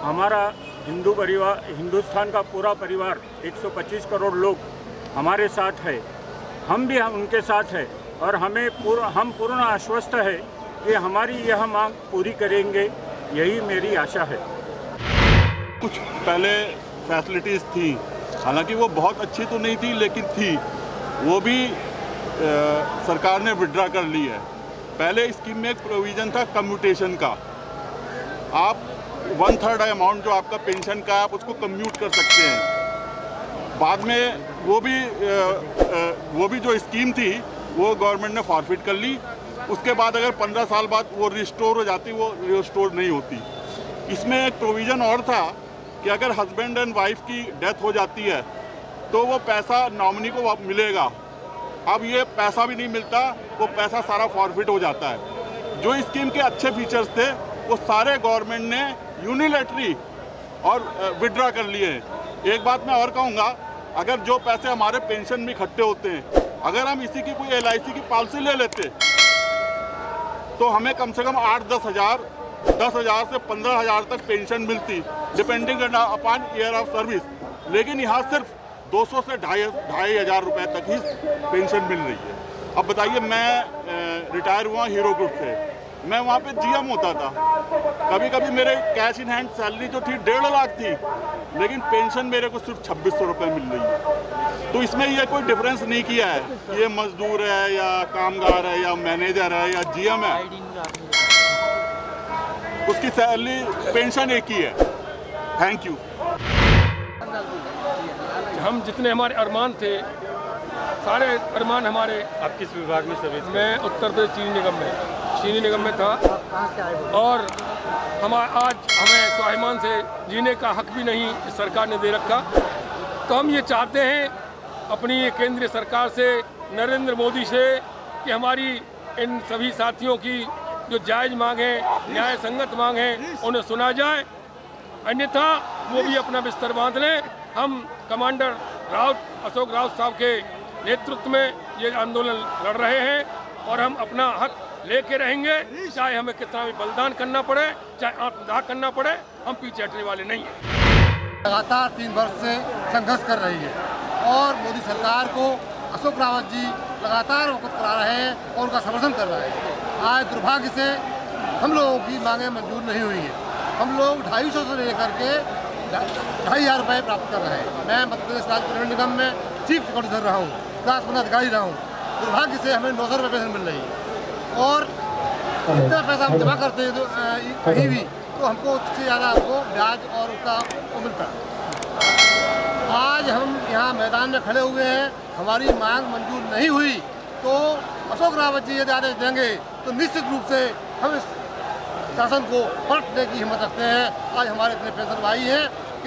हमारा हिंदू परिवार, हिंदुस्तान का पूरा परिवार 125 करोड़ लोग हमारे साथ है, हम भी उनके साथ है और हम पूर्ण आश्वस्त है कि हमारी यह मांग पूरी करेंगे, यही मेरी आशा है। कुछ पहले फैसिलिटीज़ थी, हालांकि वो बहुत अच्छी तो नहीं थी लेकिन थी, वो भी सरकार ने विड्रा कर ली है। पहले स्कीम में एक प्रोविज़न था कम्यूटेशन का, आप 1/3 अमाउंट जो आपका पेंशन का है आप उसको कम्यूट कर सकते हैं। बाद में वो भी जो स्कीम थी वो गवर्नमेंट ने फॉरफिट कर ली। उसके बाद अगर 15 साल बाद वो रिस्टोर हो जाती, वो रिस्टोर नहीं होती। इसमें एक प्रोविज़न और था कि अगर हस्बैंड एंड वाइफ की डेथ हो जाती है तो वो पैसा नॉमिनी को मिलेगा। अब ये पैसा भी नहीं मिलता, वो पैसा सारा फॉरफिट हो जाता है। जो स्कीम के अच्छे फीचर्स थे वो सारे गवर्नमेंट ने यूनिलैटरली और विड्रा कर लिए हैं। एक बात मैं और कहूँगा, अगर जो पैसे हमारे पेंशन में इकट्ठे होते हैं, अगर हम इसी की कोई LIC की पॉलिसी ले लेते तो हमें कम से कम 8-10 हज़ार, 10 हज़ार से 15 हज़ार तक पेंशन मिलती, depending upon year of service. लेकिन यहाँ सिर्फ 200 से 2,500 हज़ार रुपये तक ही पेंशन मिल रही है। अब बताइए, मैं रिटायर हुआ हीरो ग्रुप से, मैं वहाँ पे GM होता था। कभी कभी मेरे कैश इन हैंड सैलरी जो थी 1.5 लाख थी, लेकिन पेंशन मेरे को सिर्फ 2600 रुपये मिल रही है। तो इसमें ये कोई डिफरेंस नहीं किया है कि ये मजदूर है या कामगार है या मैनेजर है या GM है, उसकी सैलरी पेंशन एक ही है। Thank you. हम जितने हमारे अरमान थे, सारे अरमान हमारे। आप किस विभाग में सर्विस? मैं उत्तर प्रदेश चीनी निगम में था और आज हमें स्वाभिमान से जीने का हक भी नहीं इस सरकार ने दे रखा। तो हम ये चाहते हैं अपनी केंद्रीय सरकार से, नरेंद्र मोदी से, कि हमारी इन सभी साथियों की जो जायज़ मांग है, न्याय संगत मांग है, उन्हें सुना जाए। अन्यथा वो भी अपना बिस्तर बांध लें। हम कमांडर अशोक राउत साहब के नेतृत्व में ये आंदोलन लड़ रहे हैं और हम अपना हक लेके रहेंगे, चाहे हमें कितना भी बलिदान करना पड़े, चाहे आत्मदाह करना पड़े, हम पीछे हटने वाले नहीं हैं। लगातार 3 वर्ष से संघर्ष कर रही है और मोदी सरकार को अशोक रावत जी लगातार वक़्त करा रहे हैं और उनका समर्थन कर रहे हैं। आज दुर्भाग्य से हम लोगों की मांगें मंजूर नहीं हुई हैं। हम लोग 250 से लेकर के 2,500 रुपये प्राप्त कर रहे हैं। मैं मध्य प्रदेश राज्य परिवहन निगम में चीफ सेक्रेटरी रहा हूँ, क्लास 1 अधिकारी रहा हूँ। दुर्भाग्य से हमें 900 रुपये पेंशन मिल रही है और इतना पैसा हम जमा करते हैं तो कहीं भी तो हमको उससे ज़्यादा हमको ब्याज और उसका वो मिलता है। आज हम यहाँ मैदान में खड़े हुए हैं, हमारी मांग मंजूर नहीं हुई तो अशोक रावत जी यदि आदेश देंगे तो निश्चित रूप से हम इस शासन को पलटने की हिम्मत रखते हैं। आज हमारे इतने पेंशन भाई हैं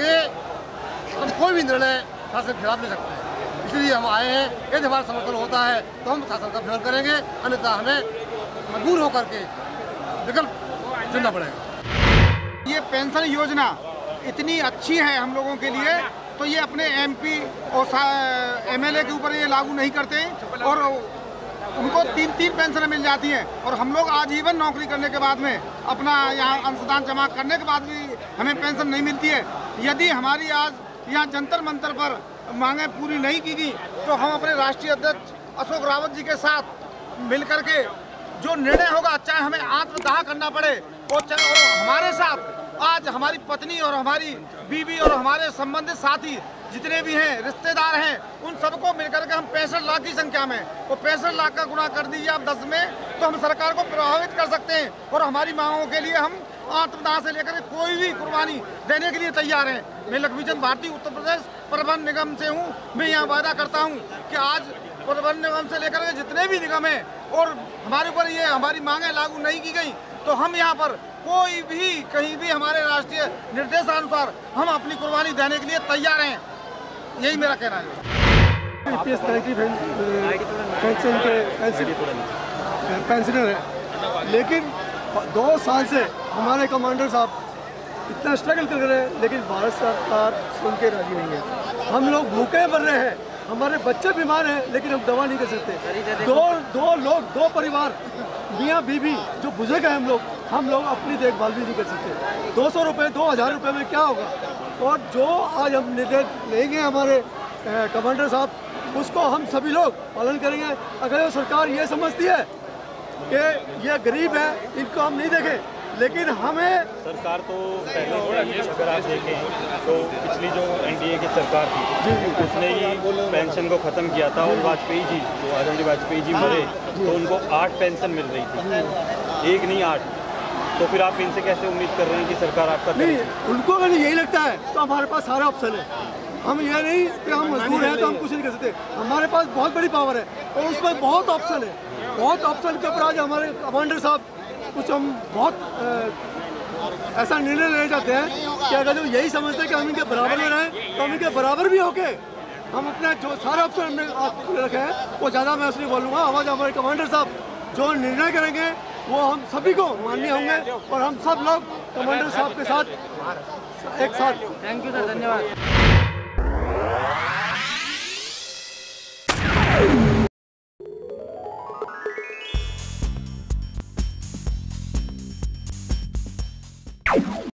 कि हम कोई भी निर्णय शासन के खिलाफ ले सकते हैं, इसलिए हम आए हैं। यदि हमारा समर्थन होता है तो हम शासन का विरोध करेंगे, अन्यथा हमें मजबूर होकर के विकल्प चुनना पड़ेगा। ये पेंशन योजना इतनी अच्छी है हम लोगों के लिए, तो ये अपने MP और MLA के ऊपर ये लागू नहीं करते और उनको 3-3 पेंशन मिल जाती हैं और हम लोग आजीवन नौकरी करने के बाद में अपना यहाँ अंशदान जमा करने के बाद भी हमें पेंशन नहीं मिलती है। यदि हमारी आज यहाँ जंतर मंतर पर मांगें पूरी नहीं की गई तो हम अपने राष्ट्रीय अध्यक्ष अशोक रावत जी के साथ मिलकर के जो निर्णय होगा, चाहे हमें आत्मदाह करना पड़े और हमारे साथ आज हमारी पत्नी और हमारी बीवी और हमारे संबंधित साथी जितने भी हैं, रिश्तेदार हैं, उन सबको मिलकर के हम 65 लाख की संख्या में, वो 65 लाख का गुणा कर दीजिए आप 10 में, तो हम सरकार को प्रभावित कर सकते हैं और हमारी मांगों के लिए हम आत्मदाह से लेकर कोई भी कुर्बानी देने के लिए तैयार हैं। मैं लक्ष्मीचंद भारती उत्तर प्रदेश परिवहन निगम से हूँ। मैं यहाँ वादा करता हूँ कि आज परिवहन निगम से लेकर के जितने भी निगम हैं और हमारे ऊपर ये हमारी मांगें लागू नहीं की गई तो हम यहाँ पर कोई भी कहीं भी हमारे राष्ट्रीय निर्देशानुसार हम अपनी कुर्बानी देने के लिए तैयार हैं। यही मेरा कहना है। पेंशनर है, लेकिन 2 साल से हमारे कमांडर साहब इतना स्ट्रगल कर रहे हैं, लेकिन भारत सरकार सुन के राजी नहीं है। हम लोग भूखे मर रहे हैं, हमारे बच्चे बीमार हैं, लेकिन हम दवा नहीं कर सकते। दो परिवार मियाँ बीवी जो बुजुर्ग हैं हम लोग, हम लोग अपनी देखभाल भी नहीं कर सकते। 200 रुपये 2000 रुपये में क्या होगा? और जो आज हम निर्णय लेंगे हमारे कमांडर साहब, उसको हम सभी लोग पालन करेंगे। अगर वो सरकार ये समझती है कि ये गरीब है, इनको हम नहीं देखें, लेकिन हमें सरकार तो पहले अगर आप देखें तो पिछली जो एनडीए की सरकार थी उसने ही पेंशन को ख़त्म किया था, और वाजपेयी जी जो अटल बिहारी वाजपेयी जी मरे तो उनको 8 पेंशन मिल रही थी, 1 नहीं 8। तो फिर आप इनसे कैसे उम्मीद कर रहे हैं कि सरकार आपका नहीं, उनको अगर यही लगता है तो हमारे पास सारा ऑप्शन है। हम ये नहीं कि हम मजदूर हैं तो हम कुछ नहीं कर सकते, हमारे पास बहुत बड़ी पावर है और उसमें बहुत ऑप्शन है। बहुत ऑप्शन के ऊपर आज हमारे कमांडर साहब कुछ हम बहुत ऐसा निर्णय ले जाते हैं कि अगर जो यही समझते हैं कि हम इनके बराबर में रहें तो हम इनके बराबर भी होके हम अपने जो सारे ऑप्शन हमने रखे हैं वो ज़्यादा मैं उसमें बोलूँगा। आज हमारे कमांडर साहब जो निर्णय करेंगे वो हम सभी को मान्य होंगे और हम सब लोग कमांडर साहब के साथ एक साथ। थैंक यू सर, धन्यवाद।